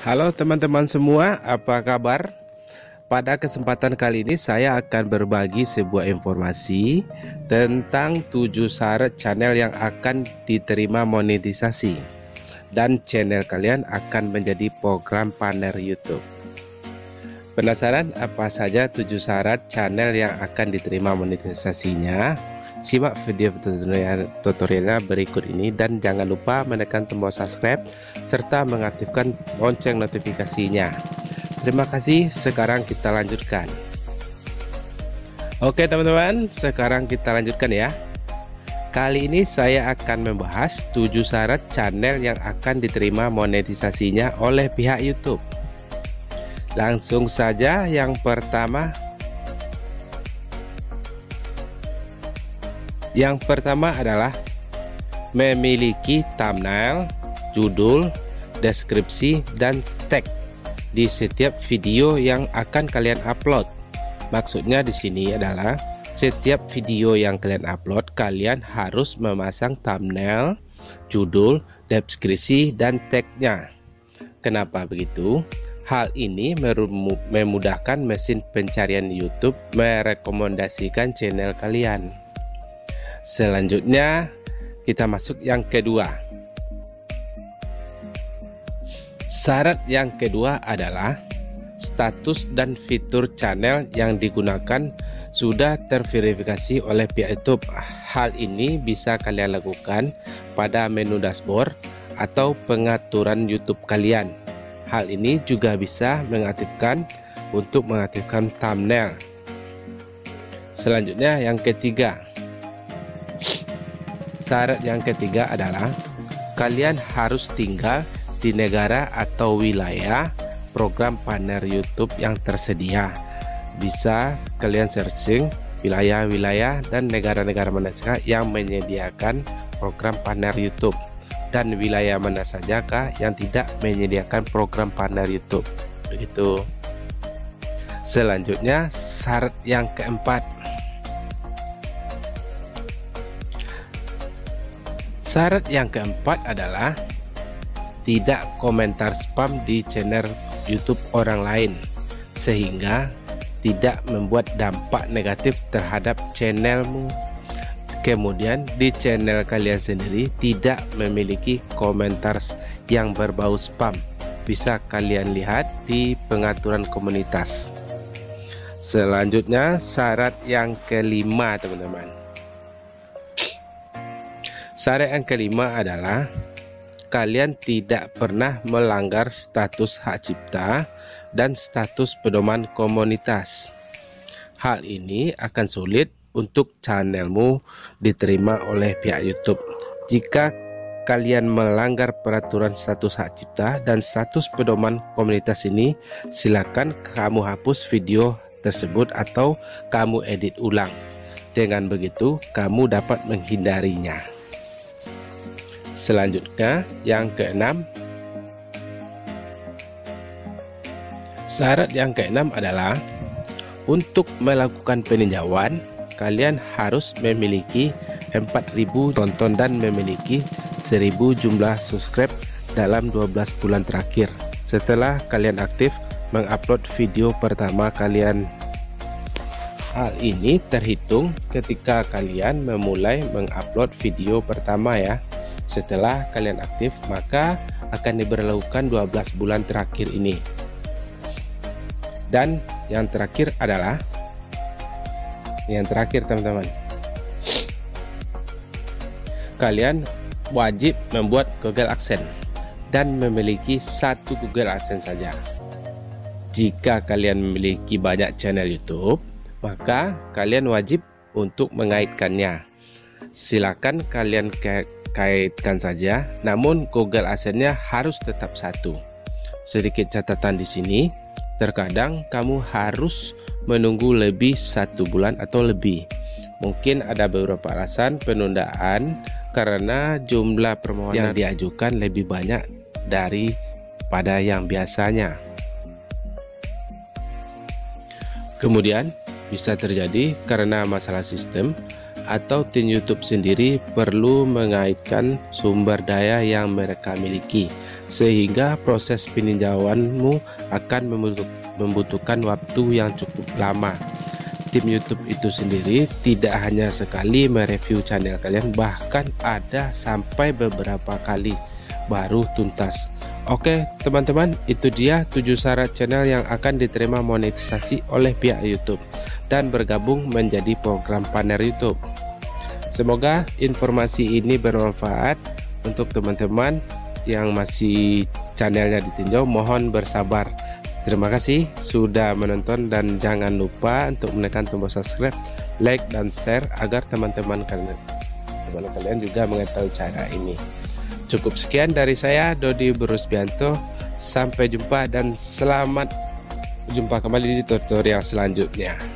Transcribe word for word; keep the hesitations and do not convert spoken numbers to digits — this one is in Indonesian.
Halo teman-teman semua, apa kabar? Pada kesempatan kali ini saya akan berbagi sebuah informasi tentang tujuh syarat channel yang akan diterima monetisasi dan channel kalian akan menjadi program partner YouTube. Penasaran apa saja tujuh syarat channel yang akan diterima monetisasinya? Simak video tutorialnya berikut ini dan jangan lupa menekan tombol subscribe serta mengaktifkan lonceng notifikasinya. Terima kasih, sekarang kita lanjutkan. Oke teman-teman, sekarang kita lanjutkan ya. Kali ini saya akan membahas tujuh syarat channel yang akan diterima monetisasinya oleh pihak YouTube. Langsung saja, yang pertama Yang pertama adalah memiliki thumbnail, judul, deskripsi, dan tag di setiap video yang akan kalian upload. Maksudnya di sini adalah setiap video yang kalian upload, kalian harus memasang thumbnail, judul, deskripsi, dan tagnya. Kenapa begitu? Hal ini memudahkan mesin pencarian YouTube merekomendasikan channel kalian. Selanjutnya kita masuk yang kedua. Syarat yang kedua adalah status dan fitur channel yang digunakan sudah terverifikasi oleh pihak YouTube. Hal ini bisa kalian lakukan pada menu dashboard atau pengaturan YouTube kalian. Hal ini juga bisa mengaktifkan untuk mengaktifkan thumbnail. Selanjutnya yang ketiga. Syarat yang ketiga adalah kalian harus tinggal di negara atau wilayah program partner YouTube yang tersedia. Bisa kalian searching wilayah-wilayah dan negara-negara mana saja yang menyediakan program partner YouTube, dan wilayah mana sajakah yang tidak menyediakan program partner YouTube. Begitu. Selanjutnya syarat yang keempat. Syarat yang keempat adalah tidak komentar spam di channel YouTube orang lain, sehingga tidak membuat dampak negatif terhadap channelmu. Kemudian di channel kalian sendiri tidak memiliki komentar yang berbau spam. Bisa kalian lihat di pengaturan komunitas. Selanjutnya syarat yang kelima teman-teman. Syarat yang kelima adalah kalian tidak pernah melanggar status hak cipta dan status pedoman komunitas. Hal ini akan sulit untuk channelmu diterima oleh pihak YouTube. Jika kalian melanggar peraturan status hak cipta dan status pedoman komunitas ini, silakan kamu hapus video tersebut atau kamu edit ulang. Dengan begitu, kamu dapat menghindarinya. Selanjutnya yang keenam. Syarat yang keenam adalah untuk melakukan peninjauan kalian harus memiliki empat ribu tonton dan memiliki seribu jumlah subscribe dalam dua belas bulan terakhir setelah kalian aktif mengupload video pertama kalian. Hal ini terhitung ketika kalian memulai mengupload video pertama ya. Setelah kalian aktif, maka akan diberlakukan dua belas bulan terakhir ini. Dan yang terakhir adalah yang terakhir teman-teman, kalian wajib membuat Google AdSense dan memiliki satu Google AdSense saja. Jika kalian memiliki banyak channel YouTube, maka kalian wajib untuk mengaitkannya. Silakan kalian ke kaitkan saja, namun Google AdSense-nya harus tetap satu. Sedikit catatan di sini, terkadang kamu harus menunggu lebih satu bulan atau lebih. Mungkin ada beberapa alasan penundaan karena jumlah permohonan yang diajukan lebih banyak daripada yang biasanya. Kemudian bisa terjadi karena masalah sistem atau tim YouTube sendiri perlu mengaitkan sumber daya yang mereka miliki sehingga proses peninjauanmu akan membutuhkan waktu yang cukup lama. Tim YouTube itu sendiri tidak hanya sekali mereview channel kalian, bahkan ada sampai beberapa kali baru tuntas. Oke teman-teman, itu dia tujuh syarat channel yang akan diterima monetisasi oleh pihak YouTube dan bergabung menjadi program partner YouTube. Semoga informasi ini bermanfaat untuk teman-teman yang masih channelnya ditinjau. Mohon bersabar. Terima kasih sudah menonton dan jangan lupa untuk menekan tombol subscribe, like, dan share agar teman-teman kalian teman kalian juga mengetahui cara ini. Cukup sekian dari saya, Dodi Brusbianto. Sampai jumpa dan selamat jumpa kembali di tutorial selanjutnya.